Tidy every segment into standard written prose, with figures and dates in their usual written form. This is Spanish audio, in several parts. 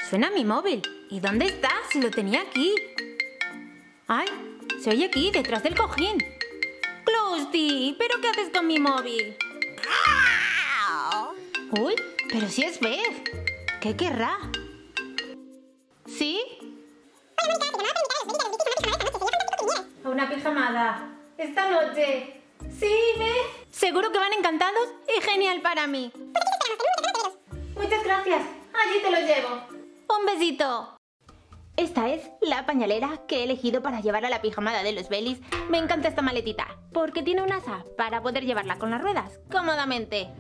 Suena mi móvil. ¿Y dónde está? Si lo tenía aquí. ¡Ay! Se oye aquí, detrás del cojín. ¡Clusty! ¿Pero qué haces con mi móvil? ¡Uy! Pero si es Beth. ¿Qué querrá? ¿Sí? A una pijamada. Esta noche. ¿Sí, Beth? Seguro que van encantados y genial para mí. Muchas gracias. Allí te lo llevo. Un besito. Esta es la pañalera que he elegido para llevar a la pijamada de los Bellies. Me encanta esta maletita porque tiene un asa para poder llevarla con las ruedas cómodamente.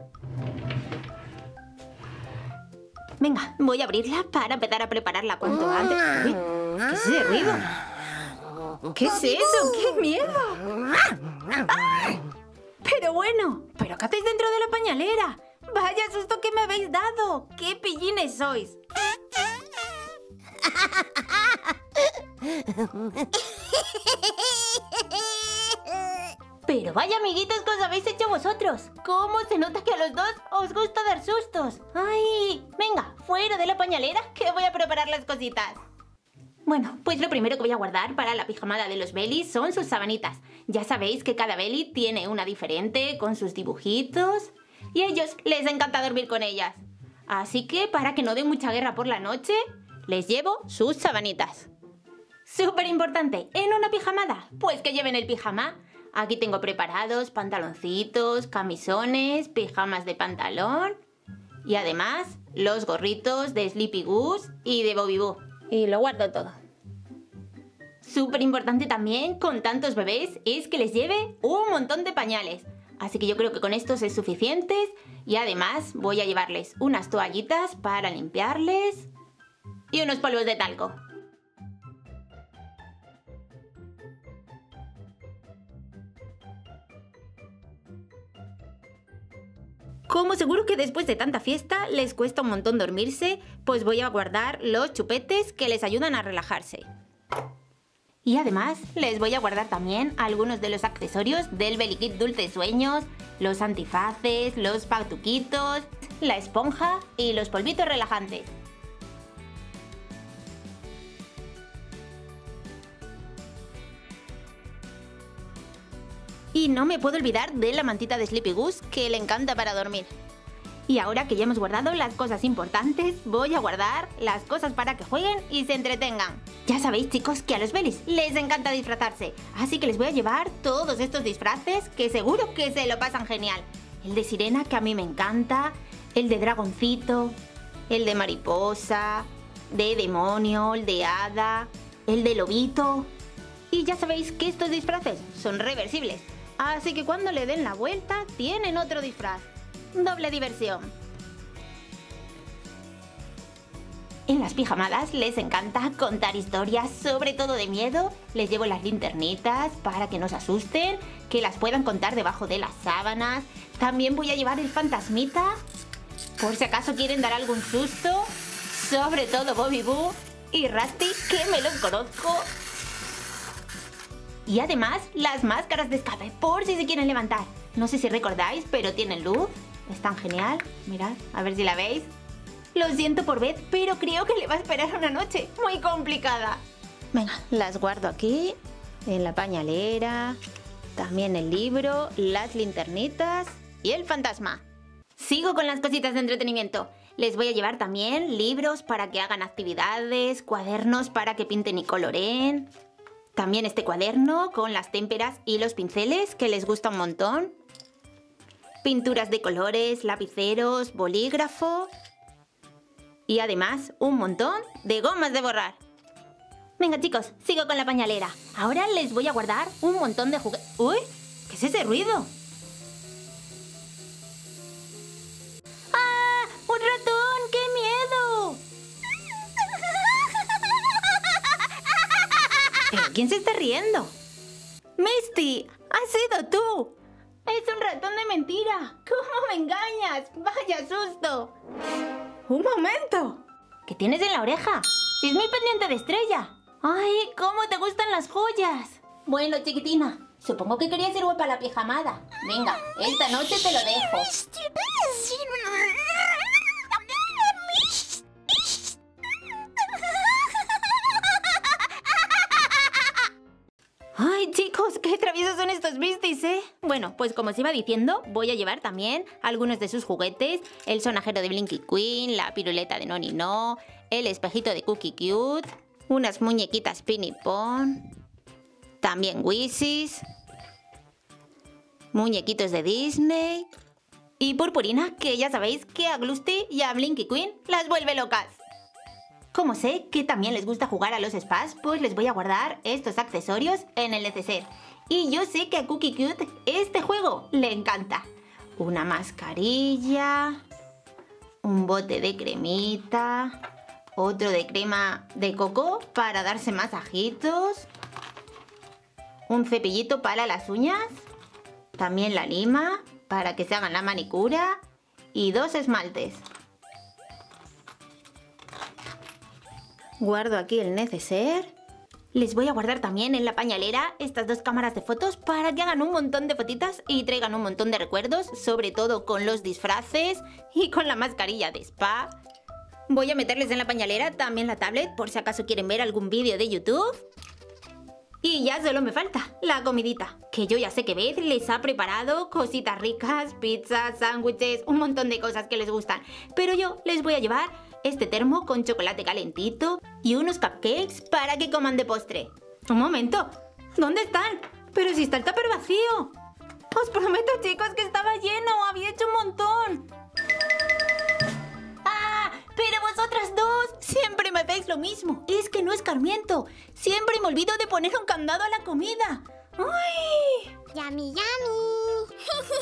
Venga, voy a abrirla para empezar a prepararla cuanto antes. Uy, ¿qué es ese ruido? ¿Qué es eso? ¡Qué miedo! ¡Ay! Pero bueno, ¿pero qué hacéis dentro de la pañalera? ¡Vaya susto que me habéis dado! ¡Qué pillines sois! Pero vaya amiguitos que os habéis hecho vosotros. ¿Cómo se nota que a los dos os gusta dar sustos? ¡Ay! Venga, fuera de la pañalera que voy a preparar las cositas. Bueno, pues lo primero que voy a guardar para la pijamada de los Bellies son sus sabanitas. Ya sabéis que cada Belly tiene una diferente con sus dibujitos y a ellos les encanta dormir con ellas. Así que para que no dé mucha guerra por la noche, les llevo sus sabanitas. Súper importante, en una pijamada, pues que lleven el pijama. Aquí tengo preparados pantaloncitos, camisones, pijamas de pantalón y además los gorritos de Sleepy Goose y de Bobby Boo. Y lo guardo todo. Súper importante también con tantos bebés es que les lleve un montón de pañales. Así que yo creo que con estos es suficientes y además voy a llevarles unas toallitas para limpiarles y unos polvos de talco. Como seguro que después de tanta fiesta les cuesta un montón dormirse, pues voy a guardar los chupetes que les ayudan a relajarse. Y además les voy a guardar también algunos de los accesorios del Belly Kit Dulces Sueños, los antifaces, los patuquitos, la esponja y los polvitos relajantes. Y no me puedo olvidar de la mantita de Sleepy Goose, que le encanta para dormir. Y ahora que ya hemos guardado las cosas importantes, voy a guardar las cosas para que jueguen y se entretengan. Ya sabéis, chicos, que a los Bellies les encanta disfrazarse, así que les voy a llevar todos estos disfraces que seguro que se lo pasan genial. El de sirena, que a mí me encanta, el de dragoncito, el de mariposa, de demonio, el de hada, el de lobito. Y ya sabéis que estos disfraces son reversibles. Así que cuando le den la vuelta, tienen otro disfraz. Doble diversión. En las pijamadas les encanta contar historias, sobre todo de miedo. Les llevo las linternitas para que no se asusten, que las puedan contar debajo de las sábanas. También voy a llevar el fantasmita, por si acaso quieren dar algún susto. Sobre todo Bobby Boo y Rusty, que me los conozco. Y además las máscaras de escape, por si se quieren levantar. No sé si recordáis, pero tienen luz. Están genial. Mirad, a ver si la veis. Lo siento por Beth, pero creo que le va a esperar una noche muy complicada. Venga, las guardo aquí, en la pañalera. También el libro, las linternitas y el fantasma. Sigo con las cositas de entretenimiento. Les voy a llevar también libros para que hagan actividades, cuadernos para que pinten y coloreen. También este cuaderno con las témperas y los pinceles que les gusta un montón. Pinturas de colores, lapiceros, bolígrafo. Y además un montón de gomas de borrar. Venga chicos, sigo con la pañalera. Ahora les voy a guardar un montón de juguetes. ¡Uy! ¿Qué es ese ruido? ¡Ah! ¡Un ratón! ¡Qué miedo! ¿Pero quién se está riendo? ¡Misty! ¡Has sido tú! ¡Es un ratón de mentira! ¿Cómo me engañas? ¡Vaya susto! ¡Un momento! ¿Qué tienes en la oreja? ¡Si es mi pendiente de estrella! ¡Ay! ¿Cómo te gustan las joyas? Bueno, chiquitina, supongo que querías ir guapa a la pijamada. Venga, esta noche te lo dejo. Chicos, qué traviesos son estos Beasties, ¿eh? Bueno, pues como os iba diciendo, voy a llevar también algunos de sus juguetes. El sonajero de Blinky Queen, la piruleta de Noni No, el espejito de Cookie Cute, unas muñequitas Pinny Pon, también Wheezies, muñequitos de Disney y Purpurina, que ya sabéis que a Glusty y a Blinky Queen las vuelve locas. Como sé que también les gusta jugar a los spas, pues les voy a guardar estos accesorios en el neceser. Y yo sé que a Cookie Cute este juego le encanta. Una mascarilla, un bote de cremita, otro de crema de coco para darse masajitos, un cepillito para las uñas, también la lima para que se hagan la manicura y 2 esmaltes. Guardo aquí el neceser. Les voy a guardar también en la pañalera estas 2 cámaras de fotos para que hagan un montón de fotitas y traigan un montón de recuerdos, sobre todo con los disfraces y con la mascarilla de spa. Voy a meterles en la pañalera también la tablet por si acaso quieren ver algún vídeo de YouTube. Y ya solo me falta la comidita, que yo ya sé que Beth les ha preparado cositas ricas, pizzas, sándwiches, un montón de cosas que les gustan. Pero yo les voy a llevar este termo con chocolate calentito y unos cupcakes para que coman de postre. Un momento, ¿dónde están? Pero si está el tupper vacío. Os prometo, chicos, que estaba lleno, había hecho un montón. ¡Ah! ¡Pero vosotras dos! Siempre me hacéis lo mismo. Es que no escarmiento. Siempre me olvido de poner un candado a la comida. ¡Ay! ¡Yummy, yummy!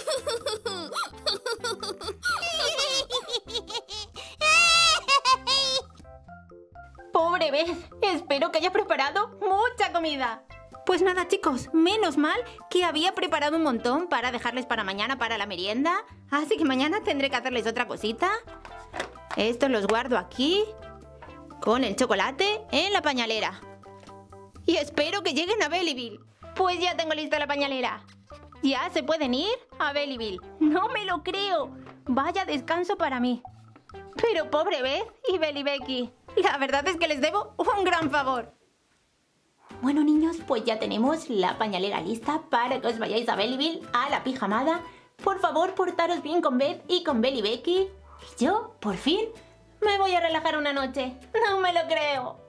Pobre Beth, espero que haya preparado mucha comida. Pues nada, chicos, menos mal que había preparado un montón para dejarles para mañana para la merienda. Así que mañana tendré que hacerles otra cosita. Estos los guardo aquí con el chocolate en la pañalera. Y espero que lleguen a Bellyville. Pues ya tengo lista la pañalera. Ya se pueden ir a Bellyville. No me lo creo. Vaya descanso para mí. Pero pobre Beth y Belly Becky. La verdad es que les debo un gran favor. Bueno, niños, pues ya tenemos la pañalera lista para que os vayáis a Bellyville a la pijamada. Por favor, portaros bien con Beth y con Belly Becky. Y yo, por fin, me voy a relajar una noche. No me lo creo.